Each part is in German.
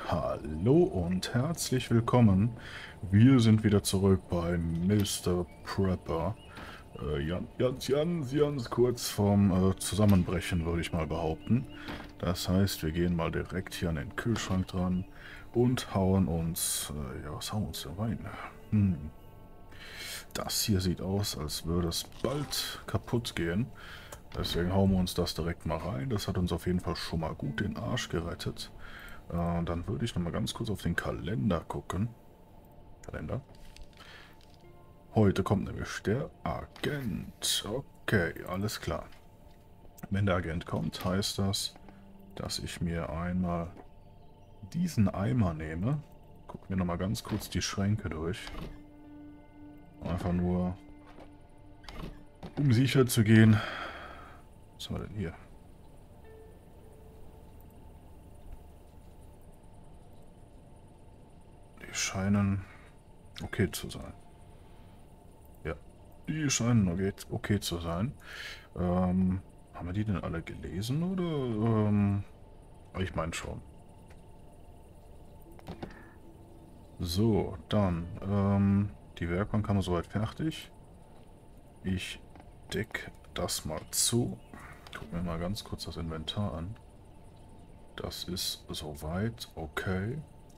Hallo und herzlich willkommen. Wir sind wieder zurück bei Mr. Prepper. Ganz kurz vorm Zusammenbrechen, würde ich mal behaupten. Das heißt, wir gehen mal direkt hier an den Kühlschrank dran und hauen uns, was hauen wir uns denn rein? Hm, Das hier sieht aus, als würde es bald kaputt gehen. Deswegen hauen wir uns das direkt mal rein. Das hat uns auf jeden Fall schon mal gut den Arsch gerettet. Dann würde ich noch mal ganz kurz auf den Kalender gucken. Kalender. Heute kommt nämlich der Agent. Okay, alles klar. Wenn der Agent kommt, heißt das, dass ich mir einmal diesen Eimer nehme. Gucken wir noch mal ganz kurz die Schränke durch. Einfach nur, um sicher zu gehen. Was haben wir denn hier? Die scheinen okay zu sein. Ja, die scheinen okay zu sein. Haben wir die denn alle gelesen oder? Ich meine schon. So, dann, die Werkbank haben wir soweit fertig. Ich decke das mal zu. Guck mir mal ganz kurz das Inventar an. Das ist soweit okay.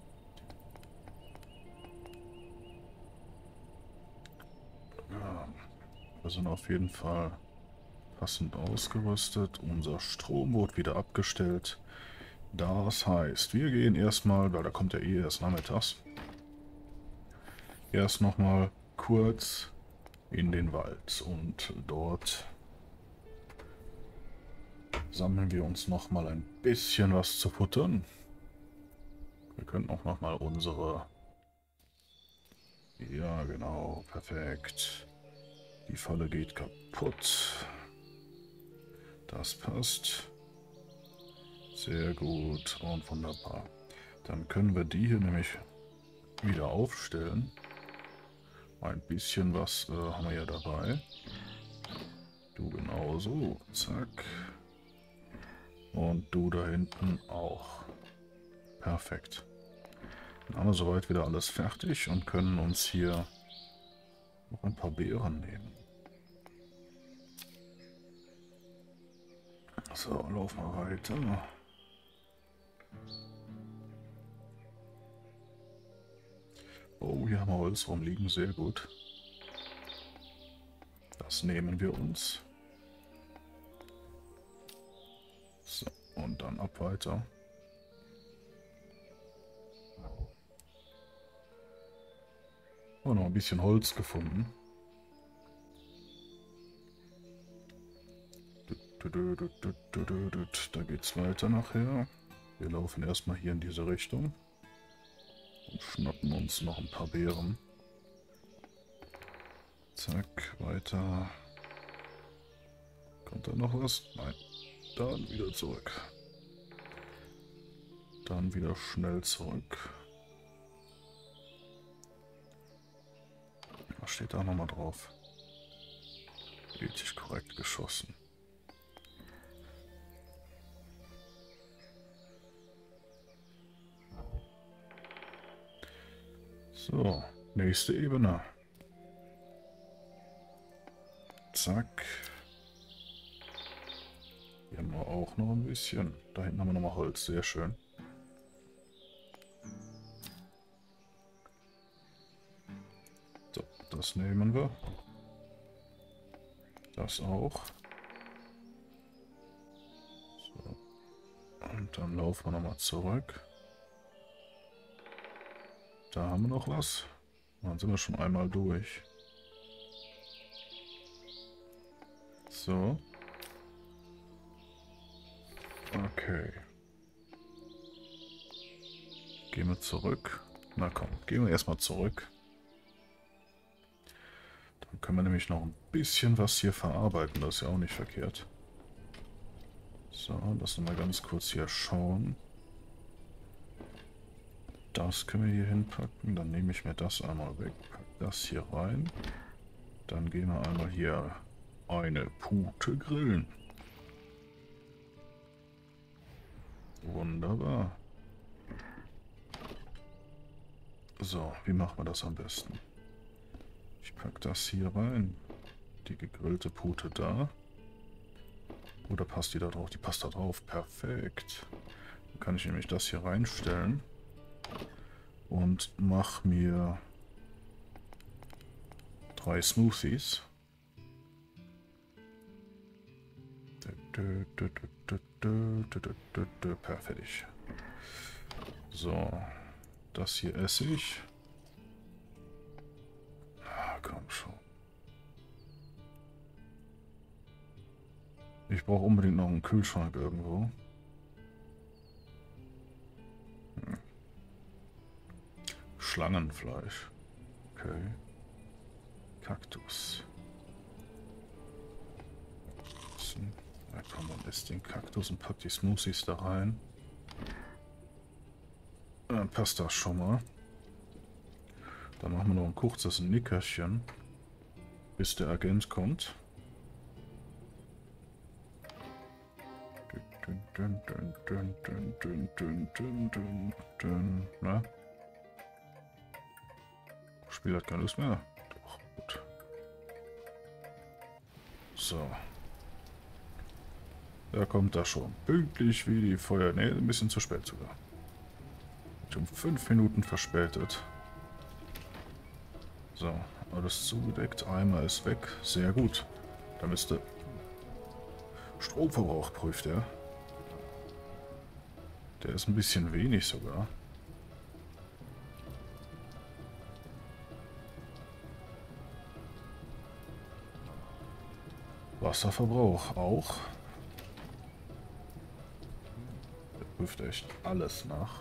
Ja, wir sind auf jeden Fall passend ausgerüstet. Unser Strom wurde wieder abgestellt. Das heißt, wir gehen erstmal, weil da kommt ja eh erst nachmittags, erst nochmal kurz in den Wald und dort sammeln wir uns nochmal ein bisschen was zu futtern. Wir können auch nochmal unsere... Ja, genau, perfekt. Die Falle geht kaputt. Das passt. Sehr gut und wunderbar. Dann können wir die hier nämlich wieder aufstellen. Ein bisschen was haben wir ja dabei. Du genauso. Zack. Und du da hinten auch. Perfekt. Dann haben wir soweit wieder alles fertig und können uns hier noch ein paar Beeren nehmen. So, laufen wir weiter. Oh, hier haben wir Holz rumliegen. Sehr gut. Das nehmen wir uns. So, und dann ab weiter. Oh, noch ein bisschen Holz gefunden. Da geht's weiter nachher. Wir laufen erstmal hier in diese Richtung und schnappen uns noch ein paar Beeren. Zack, weiter. Kommt da noch was? Nein. Dann wieder zurück. Dann wieder schnell zurück. Was steht da nochmal drauf? Ethisch korrekt geschossen. So, nächste Ebene. Zack. Hier haben wir auch noch ein bisschen. Da hinten haben wir nochmal Holz, sehr schön. So, das nehmen wir. Das auch. So. Und dann laufen wir nochmal zurück. Da haben wir noch was. Dann sind wir schon einmal durch. So. Okay. Gehen wir zurück. Na komm, gehen wir erstmal zurück. Dann können wir nämlich noch ein bisschen was hier verarbeiten. Das ist ja auch nicht verkehrt. So, lass uns mal ganz kurz hier schauen. Das können wir hier hinpacken. Dann nehme ich mir das einmal weg. Pack das hier rein. Dann gehen wir einmal hier eine Pute grillen. Wunderbar. So, wie machen wir das am besten? Ich packe das hier rein. Die gegrillte Pute da. Oder passt die da drauf? Die passt da drauf. Perfekt. Dann kann ich nämlich das hier reinstellen. Und mache mir 3 Smoothies. Perfekt. So, das hier esse ich. Ah, komm schon. Ich brauche unbedingt noch einen Kühlschrank irgendwo. Schlangenfleisch. Okay. Kaktus. Ja, komm, dann isst den Kaktus und packt die Smoothies da rein. Dann passt das schon mal. Dann machen wir noch ein kurzes Nickerchen, bis der Agent kommt. Na? Spiel hat keine Lust mehr. Doch, gut. So. Da kommt er schon. Pünktlich wie die Feuer. Ne, ein bisschen zu spät sogar. Um 5 Minuten verspätet. So, alles zugedeckt. Eimer ist weg. Sehr gut. Da müsste... Stromverbrauch prüft er. Der ist ein bisschen wenig sogar. Wasserverbrauch auch. Der prüft echt alles nach.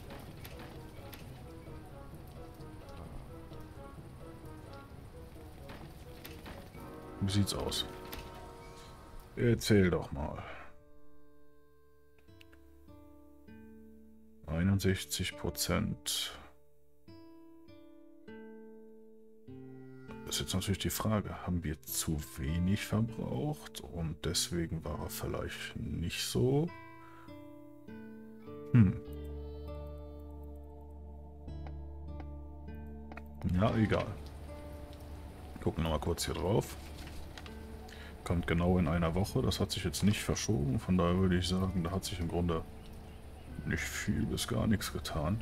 Wie sieht's aus? Erzähl doch mal. 61%. Das ist jetzt natürlich die Frage, haben wir zu wenig verbraucht und deswegen war er vielleicht nicht so? Ja, egal. Gucken wir mal kurz hier drauf. Kommt genau in einer Woche, das hat sich jetzt nicht verschoben, von daher würde ich sagen, da hat sich im Grunde nicht viel bis gar nichts getan.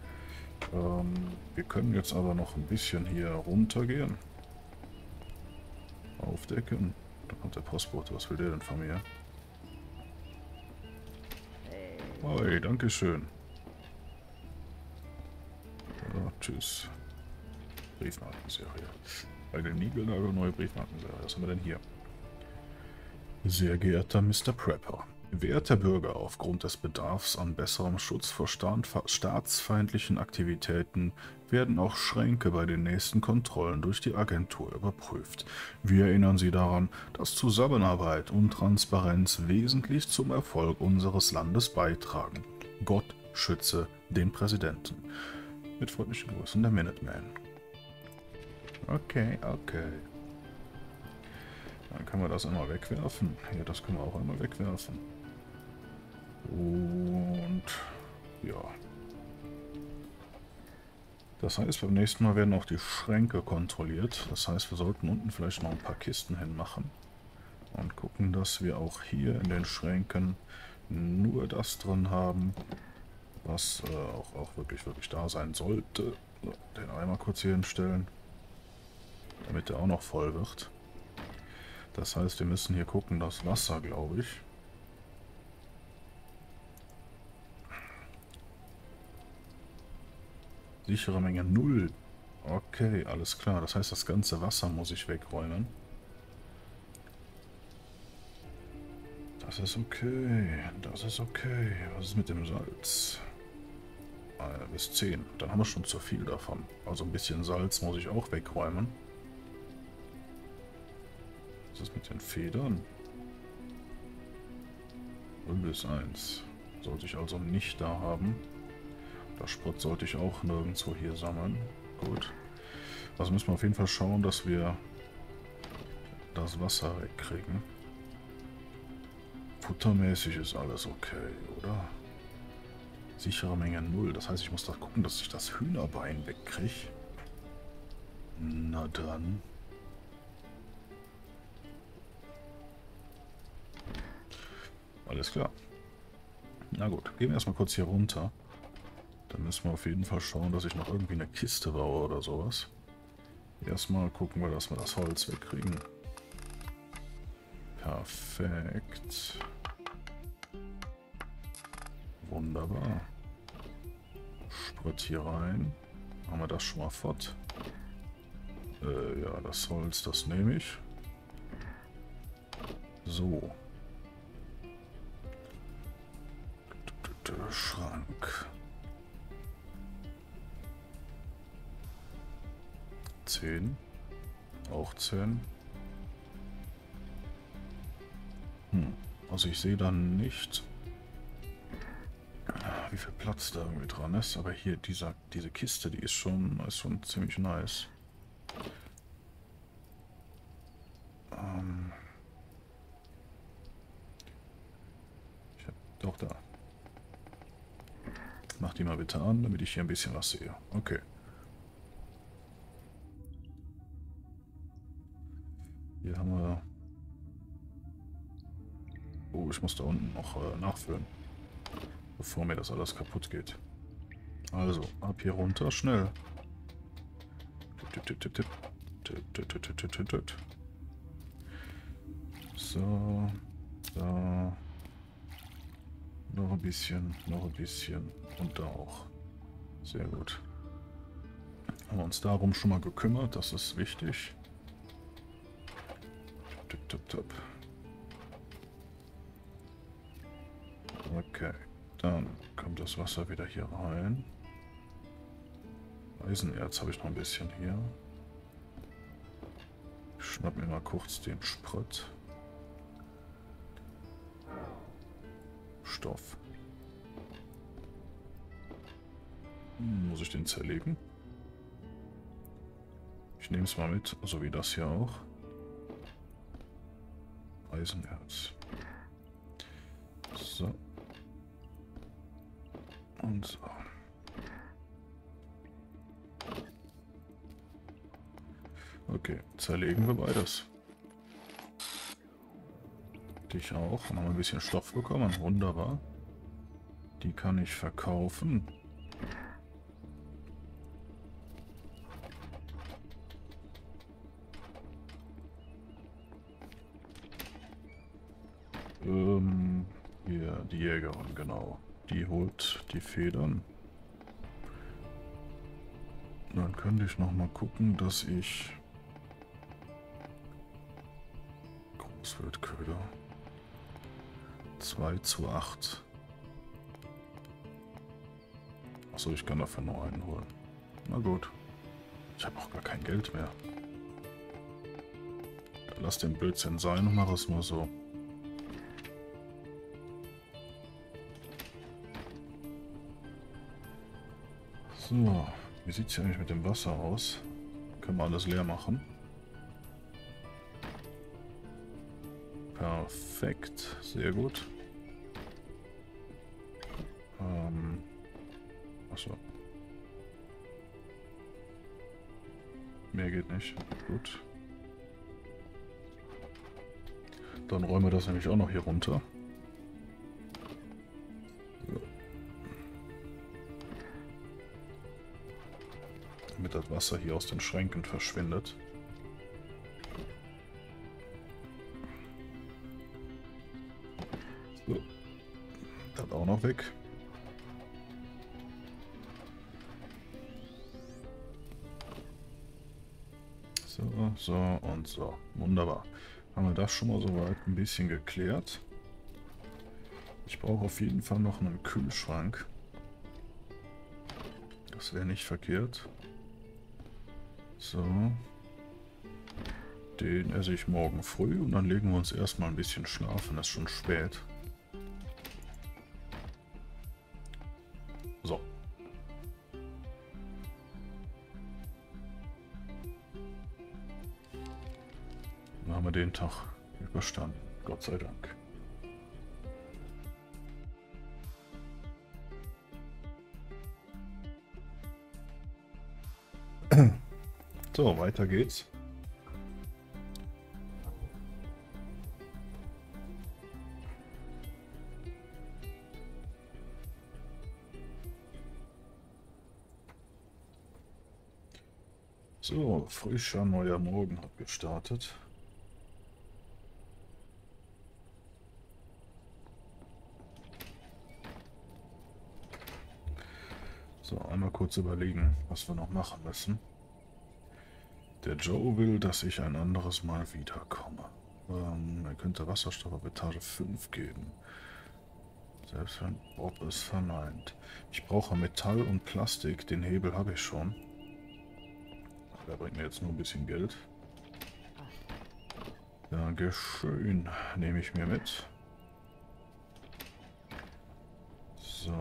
Wir können jetzt aber noch ein bisschen hier runtergehen. Aufdecken. Da kommt der Postbote. Was will der denn von mir? Hoi, dankeschön. Ja, tschüss. Briefmarkenserie. Bei den Nigelnagel neue Briefmarkenserie. Was haben wir denn hier? Sehr geehrter Mr. Prepper. Werter Bürger, aufgrund des Bedarfs an besserem Schutz vor staatsfeindlichen Aktivitäten werden auch Schränke bei den nächsten Kontrollen durch die Agentur überprüft. Wir erinnern Sie daran, dass Zusammenarbeit und Transparenz wesentlich zum Erfolg unseres Landes beitragen. Gott schütze den Präsidenten. Mit freundlichen Grüßen der Minuteman. Okay, okay. Dann können wir das einmal wegwerfen. Ja, das können wir auch einmal wegwerfen. Und ja. Das heißt, beim nächsten Mal werden auch die Schränke kontrolliert. Das heißt, wir sollten unten vielleicht noch ein paar Kisten hinmachen. Und gucken, dass wir auch hier in den Schränken nur das drin haben, was auch wirklich da sein sollte. So, den Eimer kurz hier hinstellen, damit der auch noch voll wird. Das heißt, wir müssen hier gucken, das Wasser, glaube ich. Sichere Menge 0. Okay, alles klar. Das heißt, das ganze Wasser muss ich wegräumen. Das ist okay. Das ist okay. Was ist mit dem Salz? Bis 10. Dann haben wir schon zu viel davon. Also ein bisschen Salz muss ich auch wegräumen. Was ist mit den Federn? 0 bis 1. Sollte ich also nicht da haben. Das Sprit sollte ich auch nirgendwo hier sammeln. Gut. Also müssen wir auf jeden Fall schauen, dass wir das Wasser wegkriegen. Futtermäßig ist alles okay, oder? Sichere Menge 0. Das heißt, ich muss da gucken, dass ich das Hühnerbein wegkriege. Na dann. Alles klar. Na gut, gehen wir erstmal kurz hier runter. Dann müssen wir auf jeden Fall schauen, dass ich noch irgendwie eine Kiste baue oder sowas. Erstmal gucken wir, dass wir das Holz wegkriegen. Perfekt. Wunderbar. Sprit hier rein. Haben wir das schon mal fort. Ja, das Holz, das nehme ich. So. Schrank. 10. Auch 10. Also ich sehe dann nicht, wie viel Platz da irgendwie dran ist. Aber hier diese Kiste, die ist schon ziemlich nice. Doch da. Mach die mal bitte an, damit ich hier ein bisschen was sehe. Okay. Hier haben wir... Oh, ich muss da unten noch nachfüllen, bevor mir das alles kaputt geht. Also, ab hier runter, schnell. So, da. Noch ein bisschen und da auch. Sehr gut. Haben wir uns darum schon mal gekümmert, das ist wichtig. Tipp. Okay, dann kommt das Wasser wieder hier rein. Eisenerz habe ich noch ein bisschen hier. Ich schnapp mir mal kurz den Sprit. Stoff. Muss ich den zerlegen? Ich nehme es mal mit, so wie das hier auch. Eisenerz. So. Und so. Okay, zerlegen wir beides. Dich auch. Dann haben wir ein bisschen Stoff bekommen. Wunderbar. Die kann ich verkaufen. Hier, die Jägerin, genau. Die holt die Federn. Dann könnte ich noch mal gucken, dass ich... Großwildköder. 2:8. Achso, ich kann dafür nur einen holen. Na gut. Ich habe auch gar kein Geld mehr. Dann lass den Blödsinn sein und mach es nur so. So, wie sieht es hier eigentlich mit dem Wasser aus? Können wir alles leer machen. Perfekt, sehr gut. Achso. Mehr geht nicht. Gut. Dann räumen wir das nämlich auch noch hier runter. So. Damit das Wasser hier aus den Schränken verschwindet. So. Das auch noch weg. So und so. Wunderbar. Haben wir das schon mal soweit ein bisschen geklärt. Ich brauche auf jeden Fall noch einen Kühlschrank. Das wäre nicht verkehrt. So. Den esse ich morgen früh und dann legen wir uns erstmal ein bisschen schlafen. Es ist schon spät. So. Dann haben wir den Tag überstanden. Gott sei Dank. So, weiter geht's. So, frischer neuer Morgen hat gestartet. So, einmal kurz überlegen, was wir noch machen müssen. Der Joe will, dass ich ein anderes Mal wiederkomme. Er könnte Wasserstoff auf Etage 5 geben. Selbst wenn Bob es verneint. Ich brauche Metall und Plastik, den Hebel habe ich schon. Der bringt mir jetzt nur ein bisschen Geld. Dankeschön, nehme ich mir mit. So.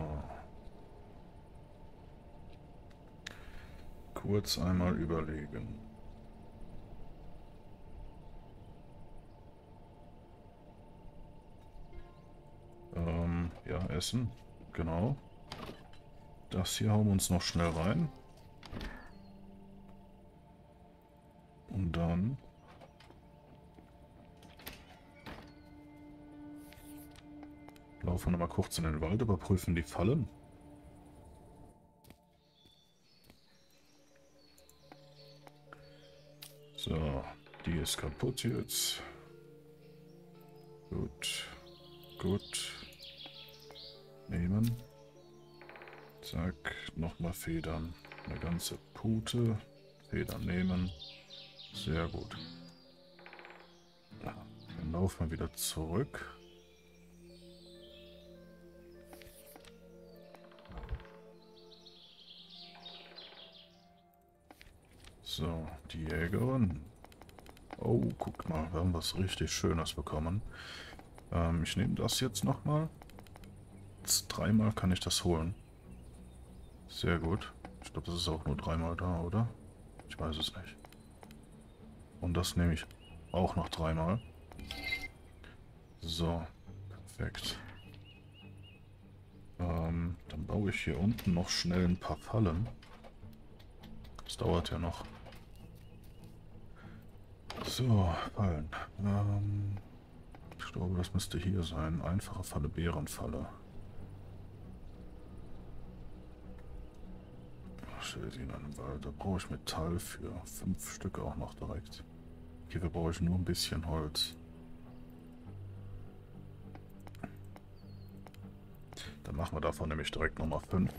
Kurz einmal überlegen. Ja, Essen. Genau. Das hier hauen wir uns noch schnell rein. Und dann... laufen wir noch mal kurz in den Wald, überprüfen die Fallen. So, die ist kaputt jetzt. Gut. Gut. Nehmen. Zack, nochmal Federn. Eine ganze Pute. Federn nehmen. Sehr gut. Dann laufen wir wieder zurück. So, die Jägerin. Oh, guck mal, wir haben was richtig Schönes bekommen. Ich nehme das jetzt nochmal. Dreimal kann ich das holen. Sehr gut. Ich glaube, das ist auch nur dreimal da, oder? Ich weiß es nicht. Und das nehme ich auch noch dreimal. So, perfekt. Dann baue ich hier unten noch schnell ein paar Fallen. Das dauert ja noch. So, Fallen. Ich glaube, das müsste hier sein. Einfache Falle, Bärenfalle. Stell sie in einem Wald. Da brauche ich Metall für 5 Stück auch noch direkt. Hierfür brauche ich nur ein bisschen Holz. Dann machen wir davon nämlich direkt nochmal 5.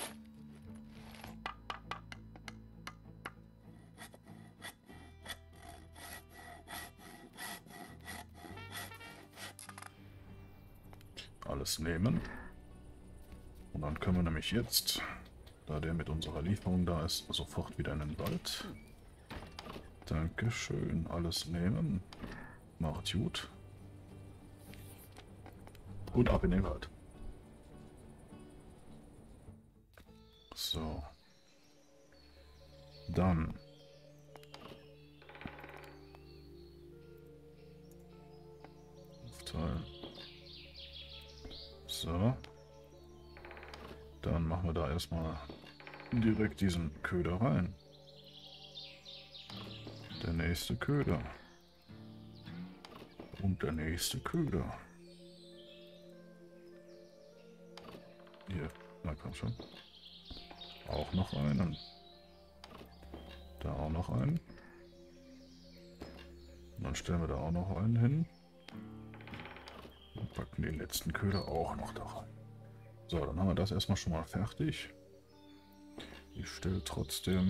Alles nehmen. Und dann können wir nämlich jetzt, da der mit unserer Lieferung da ist, sofort wieder in den Wald. Dankeschön. Alles nehmen. Macht gut. Und ab in den Wald. So. Dann. Aufteilen. So. Dann machen wir da erstmal direkt diesen Köder rein. Der nächste Köder. Und der nächste Köder. Hier, na komm schon. Auch noch einen. Da auch noch einen. Und dann stellen wir da auch noch einen hin. Und packen den letzten Köder auch noch da rein. So, dann haben wir das erstmal schon mal fertig. Ich stelle trotzdem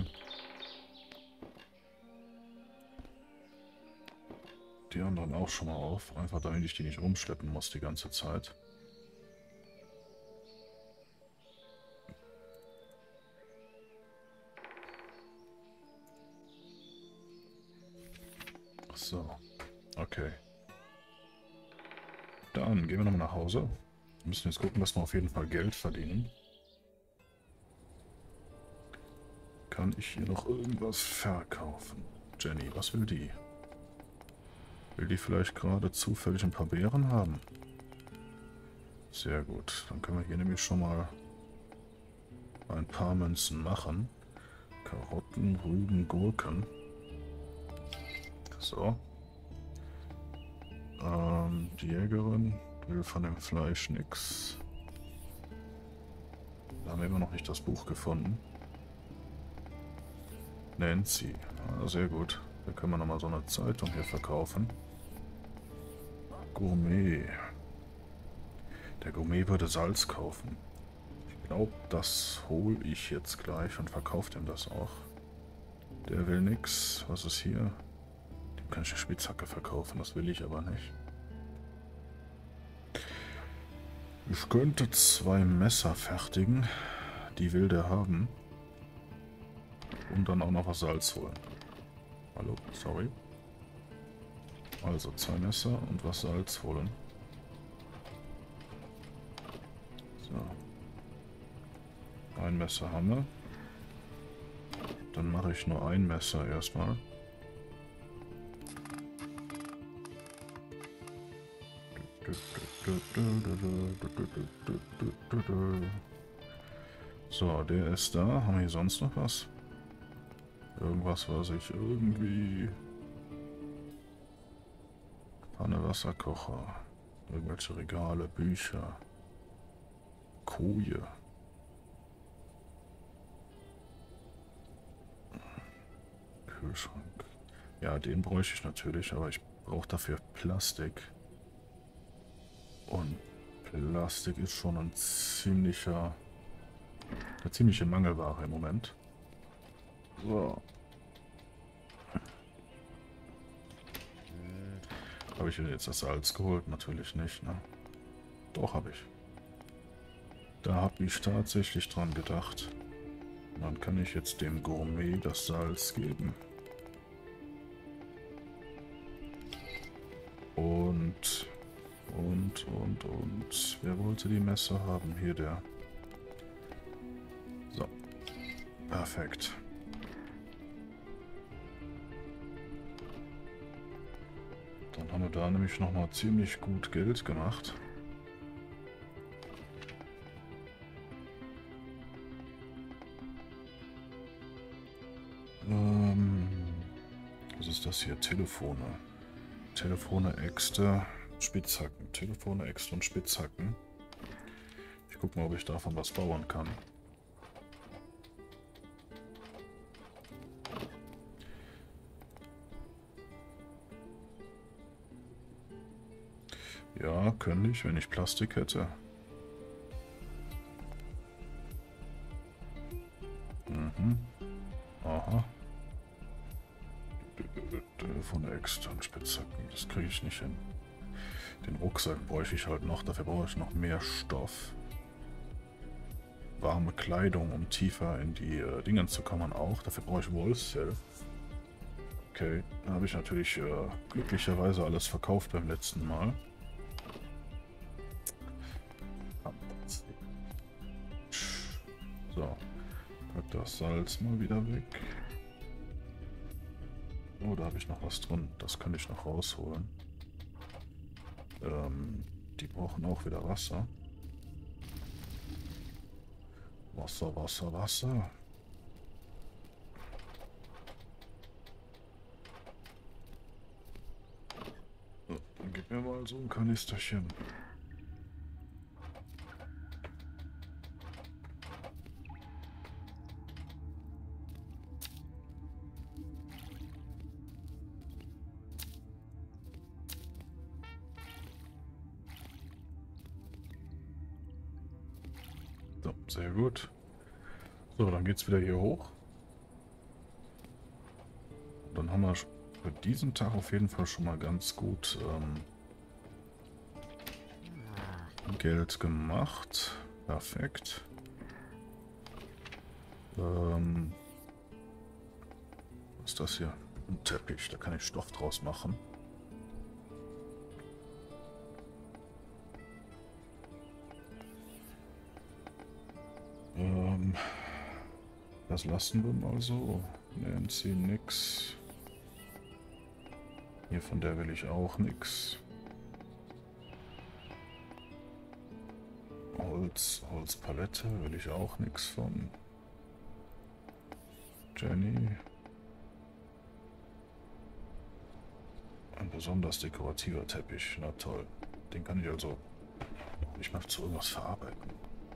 die anderen auch schon mal auf. Einfach damit ich die nicht rumschleppen muss die ganze Zeit. So, okay. Dann gehen wir nochmal nach Hause. Wir müssen jetzt gucken, dass wir auf jeden Fall Geld verdienen. Kann ich hier noch irgendwas verkaufen? Jenny, was will die? Will die vielleicht gerade zufällig ein paar Beeren haben? Sehr gut. Dann können wir hier nämlich schon mal ein paar Münzen machen. Karotten, Rüben, Gurken. So. Die Jägerin will von dem Fleisch nix. Da haben wir immer noch nicht das Buch gefunden. Nancy. Ah, sehr gut. Da können wir nochmal so eine Zeitung hier verkaufen. Gourmet. Der Gourmet würde Salz kaufen. Ich glaube, das hole ich jetzt gleich und verkaufe ihm das auch. Der will nix. Was ist hier? Dem kann ich eine Spitzhacke verkaufen. Das will ich aber nicht. Ich könnte 2 Messer fertigen. Die will der haben. Und dann auch noch was Salz holen. Hallo, sorry. Also 2 Messer und was Salz holen. So. Ein Messer haben wir. Dann mache ich nur ein Messer erstmal. So, der ist da. Haben wir hier sonst noch was? Irgendwas, was ich irgendwie... Pfanne, Wasserkocher. Irgendwelche Regale, Bücher. Koje. Kühlschrank. Ja, den bräuchte ich natürlich, aber ich brauche dafür Plastik. Und Plastik ist schon eine ziemliche Mangelware im Moment. So. Habe ich jetzt das Salz geholt? Natürlich nicht, ne? Doch, habe ich. Da habe ich tatsächlich dran gedacht. Dann kann ich jetzt dem Gourmet das Salz geben. Und. Wer wollte die Messer haben? Hier der. So. Perfekt. Dann haben wir da nämlich nochmal ziemlich gut Geld gemacht. Was ist das hier? Telefone. Telefone, Äxte, Spitzhacken. Telefone, Äxte und Spitzhacken. Ich gucke mal, ob ich davon was bauen kann. Ja, könnte ich, wenn ich Plastik hätte. Mhm. Aha. Von der externen Spitzhacken, das kriege ich nicht hin. Den Rucksack bräuchte ich halt noch, dafür brauche ich noch mehr Stoff. Warme Kleidung, um tiefer in die Dingen zu kommen auch. Dafür brauche ich Wollfell. Okay, da habe ich natürlich glücklicherweise alles verkauft beim letzten Mal. So, pack das Salz mal wieder weg. Oh, da habe ich noch was drin. Das kann ich noch rausholen. Die brauchen auch wieder Wasser. Wasser, Wasser, Wasser. So, dann gib mir mal so ein Kanisterchen. So, sehr gut. So, dann geht's wieder hier hoch. Dann haben wir für diesen Tag auf jeden Fall schon mal ganz gut Geld gemacht. Perfekt. Was ist das hier? Ein Teppich, da kann ich Stoff draus machen. Das lassen wir mal so. Nancy nix. Hier von der will ich auch nix. Holzpalette will ich auch nix von. Jenny. Ein besonders dekorativer Teppich. Na toll. Den kann ich also nicht mal zu irgendwas verarbeiten.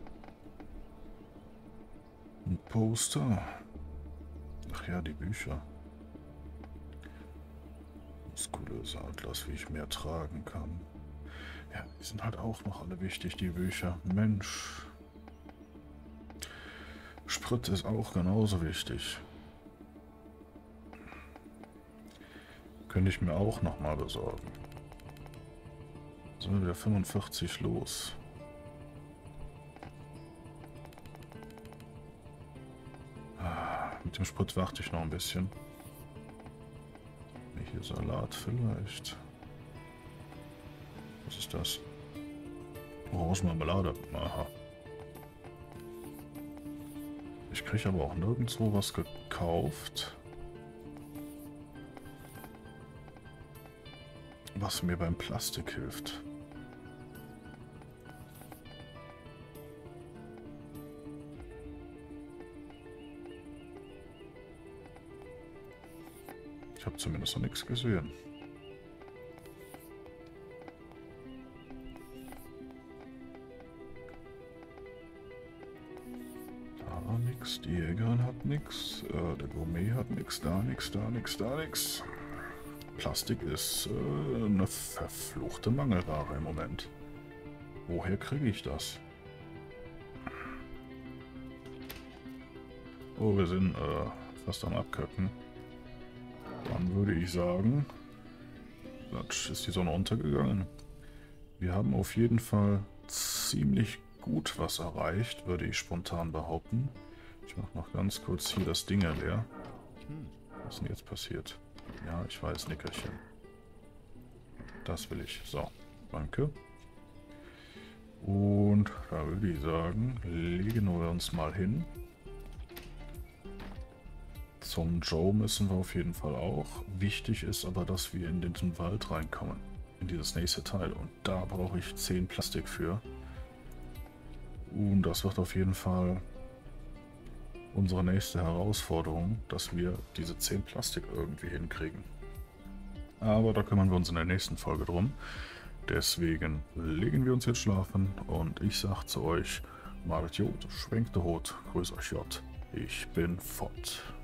Ein Poster. Ach ja, die Bücher. Muskulöser Atlas, wie ich mehr tragen kann. Ja, die sind halt auch noch alle wichtig, die Bücher. Mensch. Sprit ist auch genauso wichtig. Könnte ich mir auch nochmal besorgen. Sind wir wieder 45 los. Mit dem Sprit warte ich noch ein bisschen. Hier Salat vielleicht. Was ist das? Orangenmarmelade. Aha. Ich kriege aber auch nirgendwo was gekauft, was mir beim Plastik hilft. Ich habe zumindest noch nichts gesehen. Da nix, die Jägerin hat nix, der Gourmet hat nix, da nix, da nix, da nix. Plastik ist eine verfluchte Mangelware im Moment. Woher kriege ich das? Oh, wir sind fast am Abköppen. Dann würde ich sagen, ist die Sonne untergegangen. Wir haben auf jeden Fall ziemlich gut was erreicht, würde ich spontan behaupten. Ich mache noch ganz kurz hier das Ding leer. Was ist denn jetzt passiert? Ja, ich weiß, Nickerchen. Das will ich. So, danke. Und da würde ich sagen, legen wir uns mal hin. Zum Joe müssen wir auf jeden Fall auch. Wichtig ist aber, dass wir in den Wald reinkommen. In dieses nächste Teil. Und da brauche ich 10 Plastik für. Und das wird auf jeden Fall unsere nächste Herausforderung, dass wir diese 10 Plastik irgendwie hinkriegen. Aber da kümmern wir uns in der nächsten Folge drum. Deswegen legen wir uns jetzt schlafen und ich sag zu euch, Malet Jod, schwenkt der Hut, grüß euch J. Ich bin fort.